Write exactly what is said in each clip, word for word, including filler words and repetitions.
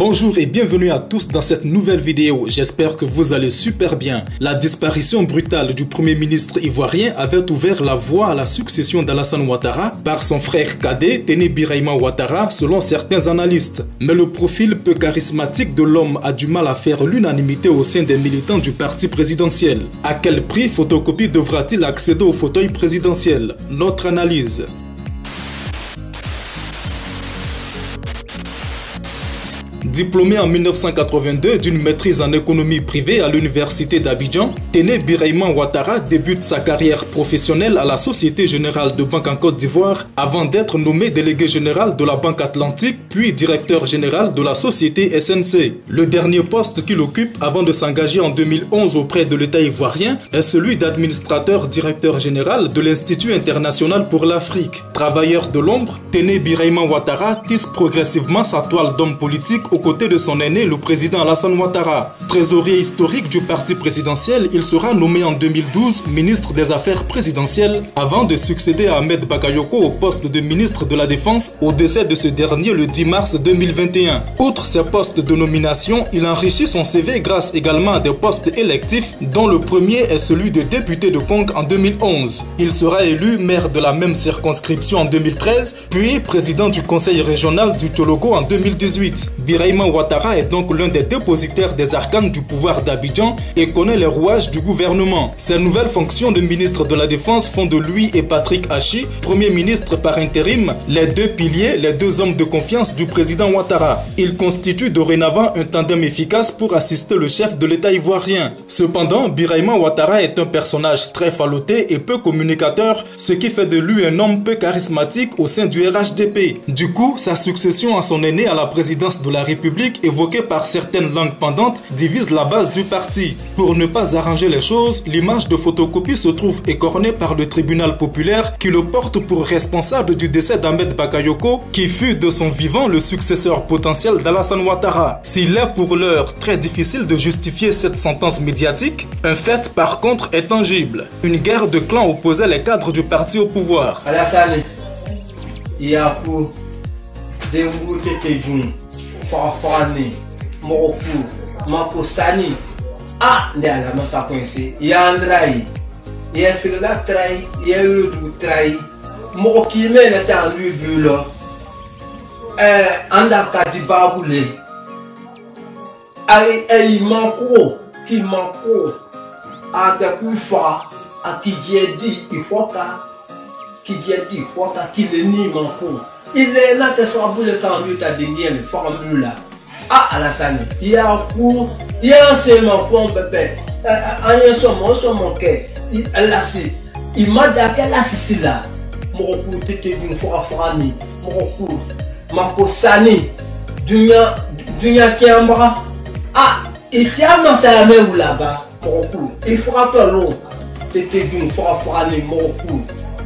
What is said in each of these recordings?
Bonjour et bienvenue à tous dans cette nouvelle vidéo, j'espère que vous allez super bien. La disparition brutale du premier ministre ivoirien avait ouvert la voie à la succession d'Alassane Ouattara par son frère cadet Téné Birahima Ouattara selon certains analystes. Mais le profil peu charismatique de l'homme a du mal à faire l'unanimité au sein des militants du parti présidentiel. À quel prix Photocopie devra-t-il accéder au fauteuil présidentiel? Notre analyse. Diplômé en mille neuf cent quatre-vingt-deux d'une maîtrise en économie privée à l'université d'Abidjan, Téné Birahima Ouattara débute sa carrière professionnelle à la Société Générale de Banque en Côte d'Ivoire avant d'être nommé délégué général de la Banque Atlantique puis directeur général de la société S N C. Le dernier poste qu'il occupe avant de s'engager en deux mille onze auprès de l'État ivoirien est celui d'administrateur directeur général de l'Institut international pour l'Afrique. Travailleur de l'ombre, Téné Birahima Ouattara tisse progressivement sa toile d'homme politique aux côtés de son aîné, le président Alassane Ouattara. Trésorier historique du parti présidentiel, il sera nommé en deux mille douze ministre des Affaires présidentielles avant de succéder à Ahmed Bakayoko au poste de ministre de la Défense au décès de ce dernier le dix mars deux mille vingt et un. Outre ces postes de nomination, il enrichit son C V grâce également à des postes électifs dont le premier est celui de député de Conques en deux mille onze. Il sera élu maire de la même circonscription en deux mille treize, puis président du conseil régional du Tchologo en deux mille dix-huit. Birahima Ouattara est donc l'un des dépositaires des arcanes du pouvoir d'Abidjan et connaît les rouages du gouvernement. Ses nouvelles fonctions de ministre de la Défense font de lui et Patrick Achi, premier ministre par intérim, les deux piliers, les deux hommes de confiance du président Ouattara. Il constitue dorénavant un tandem efficace pour assister le chef de l'État ivoirien. Cependant, Birahima Ouattara est un personnage très falloté et peu communicateur, ce qui fait de lui un homme peu charismatique au sein du R H D P. Du coup, sa succession à son aîné à la présidence de la République évoquée par certaines langues pendantes divise la base du parti. Pour ne pas arranger les choses, l'image de Photocopie se trouve écornée par le tribunal populaire qui le porte pour responsable du décès d'Ahmed Bakayoko qui fut de son vivant le successeur potentiel d'Alassane Ouattara. S'il est pour l'heure très difficile de justifier cette sentence médiatique, un fait par contre est tangible. Une guerre de clans opposait les cadres du parti au pouvoir. Alassane, il y a pour des mots Farafani, Moroku, Makosani. Ah, ne ala masa coincé. Il y a Andrai, il y a Sela Trai, il y a eu du Trai. Moroki mène à lui vu là. Eh, Andaka di Baboulé. Aïe, aïe, manco, qui manco. A de Koufa, a qui dit, il faut qu'à, qui dit, il faut qu'à, qui le nie manco. Il est là que ça boule quand il t'a dit mais formule là. Ah Alassane, il y a un cours, il y a un sément pour bébé. Un somme, un somme que il a si, il m'a dit qu'elle a si là. Mon coup t'étais d'une fois frani, mon coup, ma posani, dunya, dunya qui en bras. Ah, il tient ma salamé ou là-bas, mon coup. Il fera pas l'eau, t'étais d'une fois frani, mon coup.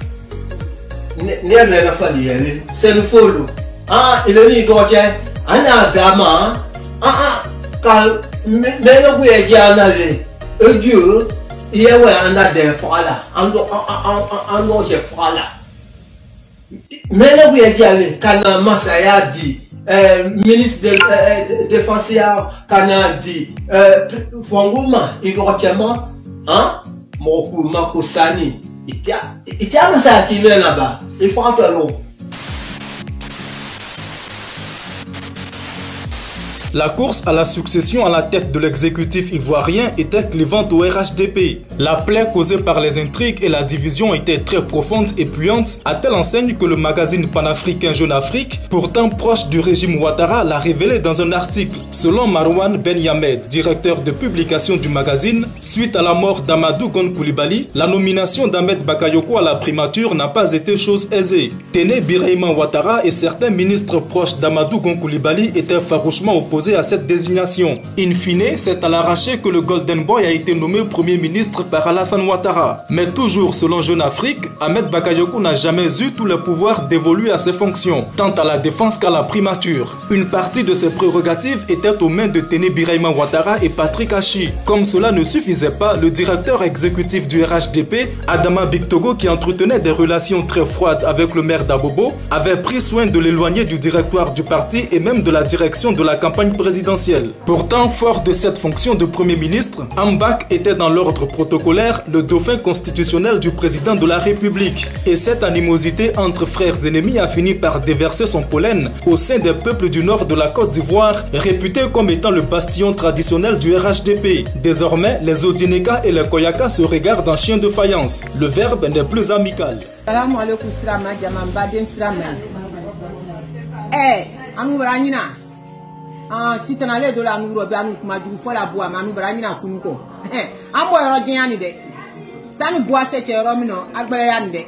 C'est le follow. Ah, il est gauche. Ana dama. Ah ah. Quand mais le oui est bien allé. Et Dieu, il y a ouais on a des frala. On on on on j'ai frala. Mais le oui est bien allé. Quand Masaya dit, ministre de défense quand dit, Fonguma, il doit comment, hein? Moku Makosani. Il y a un ça qui vient là-bas. Il faut un peu l'eau. La course à la succession à la tête de l'exécutif ivoirien était clivante au R H D P. La plaie causée par les intrigues et la division était très profonde et puante, à telle enseigne que le magazine panafricain Jeune Afrique, pourtant proche du régime Ouattara, l'a révélé dans un article. Selon Marouane Ben Yamed, directeur de publication du magazine, suite à la mort d'Amadou Gon Coulibaly, la nomination d'Ahmed Bakayoko à la primature n'a pas été chose aisée. Téné Birahima Ouattara et certains ministres proches d'Amadou Gon Coulibaly étaient farouchement opposés à cette désignation. In fine, c'est à l'arraché que le Golden Boy a été nommé Premier ministre par Alassane Ouattara. Mais toujours selon Jeune Afrique, Ahmed Bakayoko n'a jamais eu tous les pouvoirs dévolus à ses fonctions, tant à la défense qu'à la primature. Une partie de ses prérogatives était aux mains de Téné Birahima Ouattara et Patrick Achi. Comme cela ne suffisait pas, le directeur exécutif du R H D P, Adama Bictogo, qui entretenait des relations très froides avec le maire d'Abobo, avait pris soin de l'éloigner du directoire du parti et même de la direction de la campagne campagne présidentielle. Pourtant, fort de cette fonction de Premier ministre, Ambak était dans l'ordre protocolaire le dauphin constitutionnel du président de la République. Et cette animosité entre frères ennemis a fini par déverser son pollen au sein des peuples du nord de la Côte d'Ivoire, réputé comme étant le bastion traditionnel du R H D P. Désormais, les Odineka et les Koyaka se regardent en chien de faïence. Le verbe n'est plus amical. Eh, anu berani na, ah si tenale de la nuro be anu kuma du fola boa manu berani na kunuko. Eh, ambo yoro jiani de. Sanu boa se che yoro mino agbere ya nde.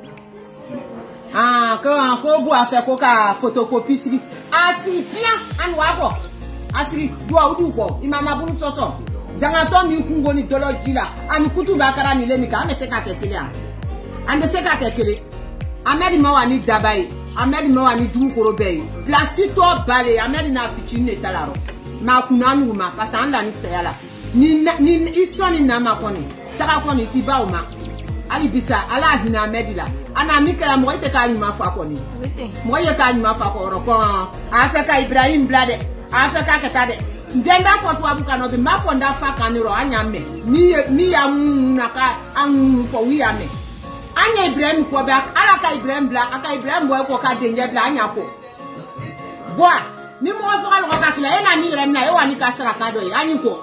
Ah, ko ko boa fe ko ka photocopie si. Ah si bien anu abo. Asiri doa udu ko imama bunu toto. Jangan to mi kungo ni dolo jila. Ani kutu bakara ni lemika ame se ka tekele an. Ande se ka tekele. Amedi mawani dabai. Ahmed Mewa ni dou korobei. Placito balé. Ahmed na fitine talaro. Ma kunanu ma parce anda ni seyala. Ni ni isoni na ma koni. Taka koni tiba o ma. Ali bisa ala hina Ahmed la. Ana mikela mo ite ka nyuma fa koni. Mo ye ka nyuma fa ko ro ko. Afeka Ibrahim Blade. Afeka ketade. Ndenda foto abuka no be ma fonda fa kaniro anyame. Ni ni ya naka an ko wi ame. Anya Ibrahim ko ba ala ka Ibrahim Black aka Ibrahim boy ko ka denje bla anya ko boy ni mo so ka ka kila ena ni ren na e wani ka sara ka do anyi ko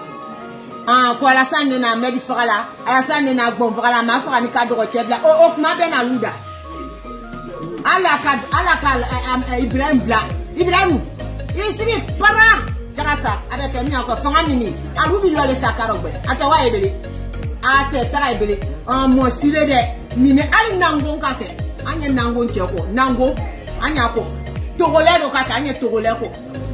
ah ko ala sande na medi fala ala sande na gbon fala ma fala ni ka do ko bla o o ma be na luda ala ka ala ka Ibrahim Black Ibrahim isiri para karasa avec mi encore fanga mini arubi lo le sakaro gbe atawa ebele ate tara ebele en mo sile de mine ali nango kake anya nango ncheko nango anya ko togole do kake anya togole ko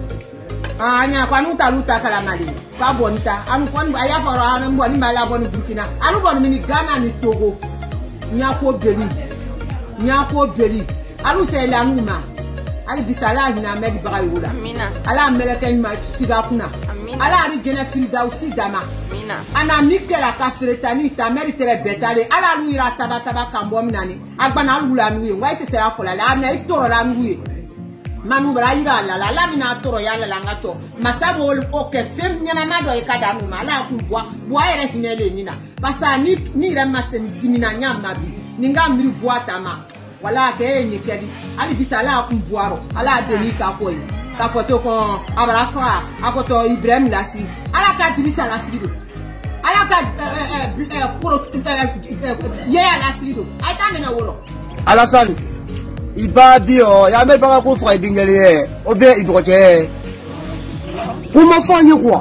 anya kwa nuta luta kala mali ba bonita anu kon ba ya faro anu boni mala boni Burkina anu boni mini Ghana ni Togo nyako beli nyako beli alu se la numa ali bisala hina Ahmed Bagay wula amina ala meleke ma siga kuna amina ala ari jena filda usi dama amina ana mikela ka fretani ta meritere betale ala luira taba taba kambo minani agbana lula nuye waite sera fola la na itoro la nuye manu braira la la la mina toro ya la ngacho masabo o ke fem nyana mado e kada nu mala ku bwa bwa ere hinele nina pasa ni ni re masen dimina nyama bi ninga miri bwa tama wala ke ni kedi ali bisala ku bwaro ala de ni ka koyi ka foto ko abrafa akoto Ibrahim Lasi ala ka dirisa Lasi do ala ka pro ye Lasi do ay ta mena woro ala sali ibabi o ya me baka ko fra dingere o be ibroje comment fanye quoi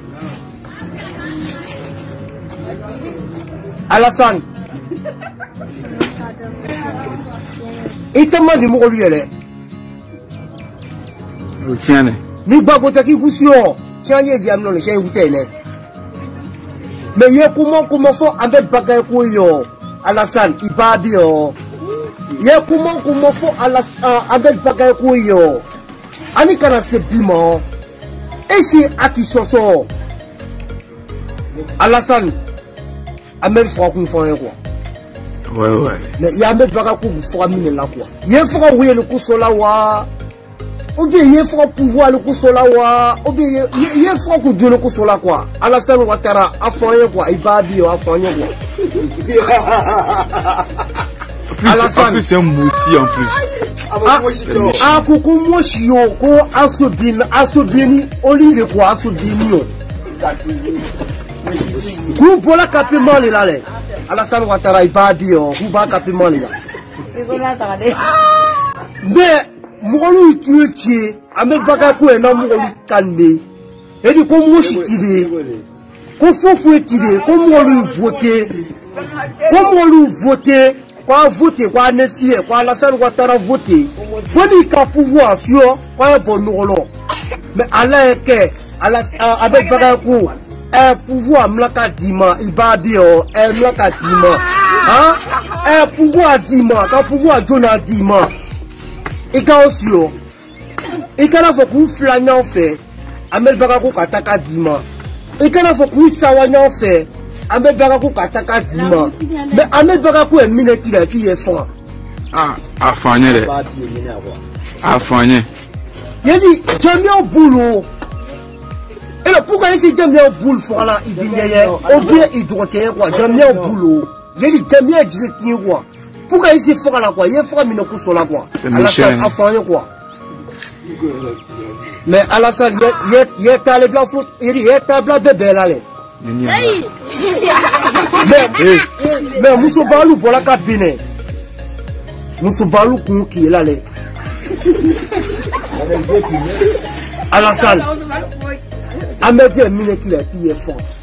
Alassane itama ni mo ko luyele o tiane ni gbagbo te ki kusio tianye di amno le se hutele mais ye comment comment fo avec bagay ko yo Alassane ibabi o ye comment comment fo avec bagay ko yo ani kana se bimo et si akisoso Alassane Amel fera qu'on fait quoi. Ouais ouais. Mais il y a même pas qu'on fera mine là quoi. Il fera oui le coup sur la wa. Ou bien il fera pouvoir le coup sur la wa. Ou bien il fera que Dieu le coup sur la quoi. Alassane Ouattara a fait quoi. Il va dire a fait quoi. En plus c'est un moussi en plus. Ah coucou moi chio ko asobin asobini oli le quoi asobini. Vous voilà capé mal là les Alassane Ouattara il va dire vous va capé mal là mais molu tu tu Ahmed Bagay ko na molu kande et du comme moi chitide ko fofu etide ko molu voter ko molu voter quoi voter quoi nefier quoi Alassane Ouattara voter pour lui ka pouvoir sur quoi bon rolo mais Allah que Ahmed Bagay ko un pouvoir mlaka dima ibabio un mlaka dima hein un pouvoir dima un pouvoir dona dima et quand aussi et quand il faut que vous flâniez en fait Ahmed Bagay kataka dima et quand il faut que vous sawanya en fait Ahmed Bagay kataka dima mais Ahmed Bagay est mine qui est qui est franc ah afanye le afanye Il dit, j'aime bien au boulot. Et là, pourquoi il dit, j'aime bien au boulot, voilà, il dit, ou bien il doit dire quoi, j'aime bien au boulot. Il dit, j'aime bien dire quoi. Pourquoi il dit, fera là quoi, il fera une couche là quoi. C'est méchant. Quoi. Mais Alassane, il est allé blanc foot, il est allé blanc bébé là. Mais, mais, Moussou Balou, voilà cabinet. Moussou Balou, qui est là. Alassane, Amédée Mine qui est fort.